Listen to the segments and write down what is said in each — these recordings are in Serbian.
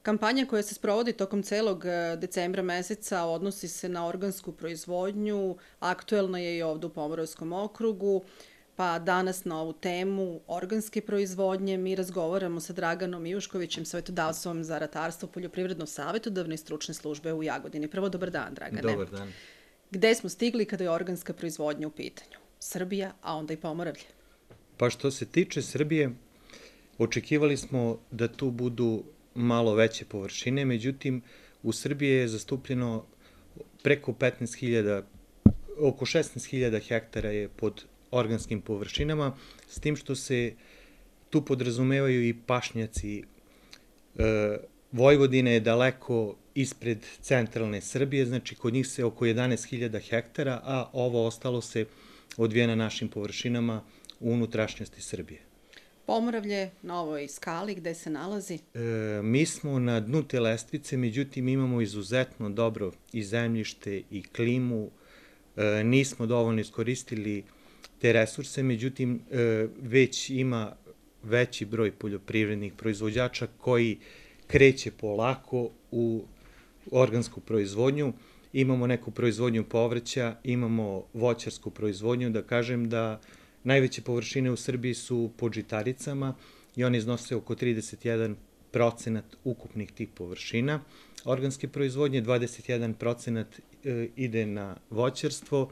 Kampanja koja se sprovodi tokom celog decembra meseca odnosi se na organsku proizvodnju, aktuelna je i ovde u Pomoravskom okrugu, pa danas na ovu temu organske proizvodnje mi razgovaramo sa Draganom Ivuškovićem, savetodavstvom za ratarstvo Poljoprivredno-savetodavne i stručne službe u Jagodini. Prvo, dobar dan, Dragane. Dobar dan. Gde smo stigli kada je organska proizvodnja u pitanju? Srbija, a onda i Pomoravlje. Pa što se tiče Srbije, očekivali smo da tu budu malo veće površine, međutim, u Srbiji je zastupljeno preko 15.000, oko 16.000 hektara je pod organskim površinama, s tim što se tu podrazumevaju i pašnjaci. Vojvodina je daleko ispred centralne Srbije, znači kod njih se oko 11.000 hektara, a ovo ostalo se odvija na našim površinama u unutrašnjosti Srbije. Pomoravlje na ovoj skali gde se nalazi? Mi smo na dnu te lestvice, međutim imamo izuzetno dobro i zemljište i klimu, nismo dovoljno iskoristili te resurse, međutim već ima veći broj poljoprivrednih proizvođača koji kreće polako u organsku proizvodnju. Imamo neku proizvodnju povrća, imamo voćarsku proizvodnju, da kažem da najveće površine u Srbiji su pod žitaricama i one iznose oko 31% ukupnih tih površina. Organske proizvodnje 21% ide na voćarstvo,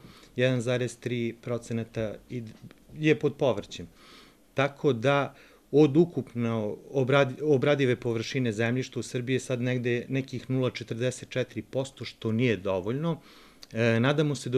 1,3% je pod povrćem. Tako da od ukupno obradive površine zemljišta u Srbiji je sad negde nekih 0,44%, što nije dovoljno. Nadamo se do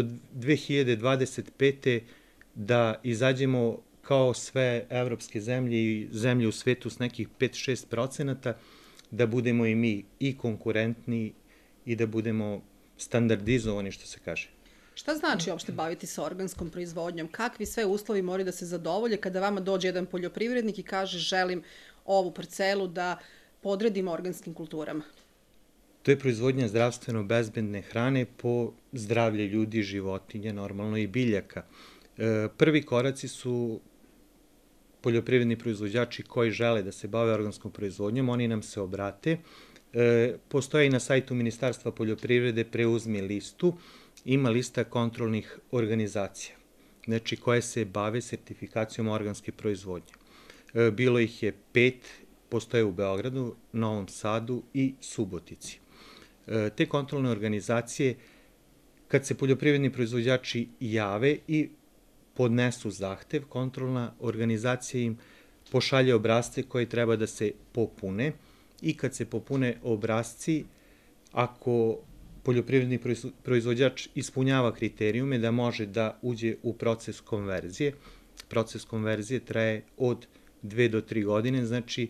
2025. da izađemo kao sve evropske zemlje i zemlje u svetu s nekih 5-6%, da budemo i mi i konkurentni i da budemo standardizovani, što se kaže. Šta znači uopšte baviti se organskom proizvodnjom? Kakvi sve uslovi moraju da se zadovolje kada vama dođe jedan poljoprivrednik i kaže želim ovu parcelu da podredim organskim kulturama? To je proizvodnja zdravstveno bezbedne hrane po zdravlje ljudi, životinja, normalno i biljaka. Prvi koraci su poljoprivredni proizvođači koji žele da se bave organskom proizvodnjom, oni nam se obrate. Postoji na sajtu Ministarstva poljoprivrede Preuzmi listu, ima lista kontrolnih organizacija, znači koje se bave sertifikacijom organske proizvodnje. Bilo ih je 5, postoje u Beogradu, Novom Sadu i Subotici. Te kontrolne organizacije, kad se poljoprivredni proizvođači jave i podnesu zahtev, kontrolna organizacija im pošalje obrasce koji treba da se popune i kad se popune obrasci, ako poljoprivredni proizvođač ispunjava kriterijume da može da uđe u proces konverzije. Proces konverzije traje od 2 do 3 godine, znači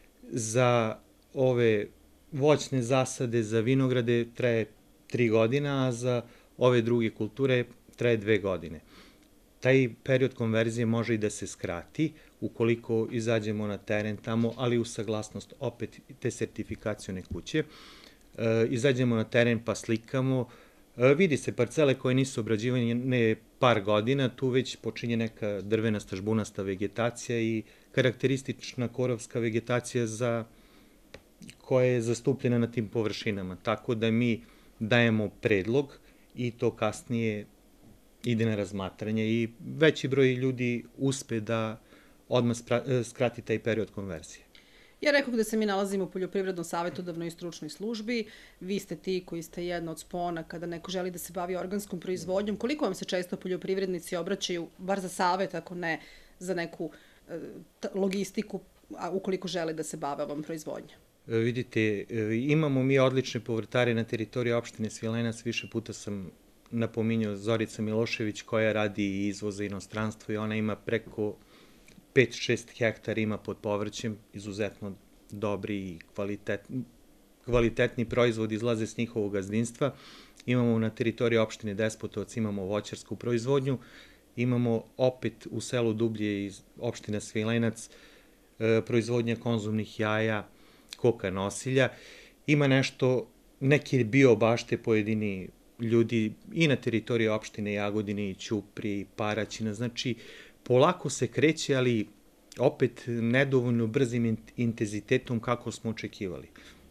za ove voćne zasade, za vinograde traje 3 godina, a za ove druge kulture traje 2 godine. Taj period konverzije može i da se skrati ukoliko izađemo na teren tamo, ali u saglasnost opet te sertifikacione kuće. Izađemo na teren pa slikamo, vidi se parcele koje nisu obrađivane par godina, tu već počinje neka drvenasta, žbunasta vegetacija i karakteristična korovska vegetacija koja je zastupljena na tim površinama. Tako da mi dajemo predlog i to kasnije ide na razmatranje i veći broj ljudi uspe da odmah skrati taj period konverzije. Ja rekao da se mi nalazimo u Poljoprivredno-savetodavnoj i stručnoj službi. Vi ste ti koji ste jedna od spona kada neko želi da se bavi organskom proizvodnjom. Koliko vam se često poljoprivrednici obraćaju, bar za savet, ako ne za neku logistiku, ukoliko žele da se bave ovom proizvodnjom? Vidite, imamo mi odlične povrtare na teritoriji opštine Svilajnac. Više puta sam napominjao Zorica Milošević koja radi i izvoza inostranstvo i ona ima preko 5-6 hektara ima pod povrćem, izuzetno dobri i kvalitetni proizvodi izlaze s njihovog gazdinstva. Imamo na teritoriji opštine Despotovac, imamo voćarsku proizvodnju, imamo opet u selu Dublje iz opština Svilajnac proizvodnja konzumnih jaja, koka nosilja. Ima neke biobašte pojedini ljudi i na teritoriji opštine Jagodine i Ćuprije i Paraćina, znači polako se kreće, ali opet nedovoljno brzim intenzitetom kako smo očekivali.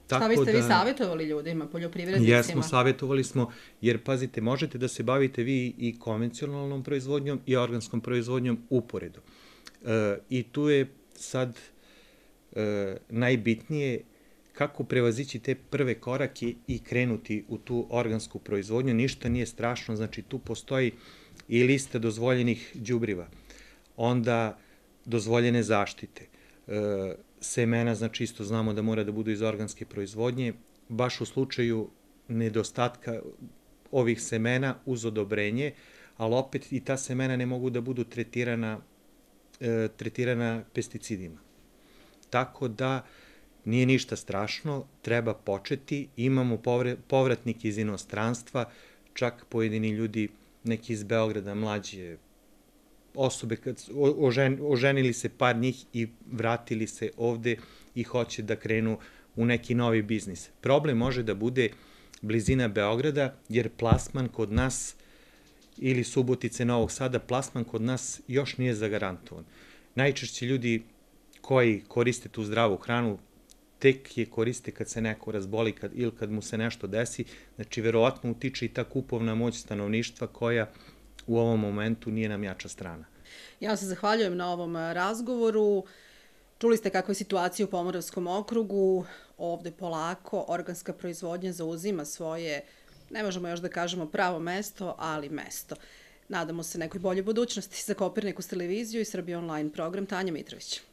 Šta biste vi savjetovali ljudima, poljoprivrednicima? Jesmo, savjetovali smo, jer pazite, možete da se bavite vi i konvencionalnom proizvodnjom i organskom proizvodnjom uporedo. I tu je sad najbitnije kako prevazići te prve korake i krenuti u tu organsku proizvodnju. Ništa nije strašno, znači tu postoji i lista dozvoljenih đubriva, onda dozvoljene zaštite, semena, znači isto znamo da mora da budu iz organske proizvodnje, baš u slučaju nedostatka ovih semena uz odobrenje, ali opet i ta semena ne mogu da budu tretirana pesticidima. Tako da nije ništa strašno, treba početi, imamo povratnike iz inostranstva, čak pojedini ljudi, neki iz Beograda, mlađe osobe, oženili se par njih i vratili se ovde i hoće da krenu u neki novi biznis. Problem može da bude blizina Beograda, jer plasman kod nas, ili Subotice, Novog Sada, plasman kod nas još nije zagarantovan. Najčešće ljudi koji koriste tu zdravu hranu tek je koriste kad se neko razboli ili kad mu se nešto desi, znači verovatno utiče i ta kupovna moć stanovništva koja u ovom momentu nije nam jača strana. Ja se zahvaljujem na ovom razgovoru. Čuli ste kakva je situacija u Pomoravskom okrugu. Ovde polako organska proizvodnja zauzima svoje, ne možemo još da kažemo pravo mesto, ali mesto. Nadamo se nekoj boljoj budućnosti. Za Kopernikus televiziju i Srbija online program, Tanja Mitrović.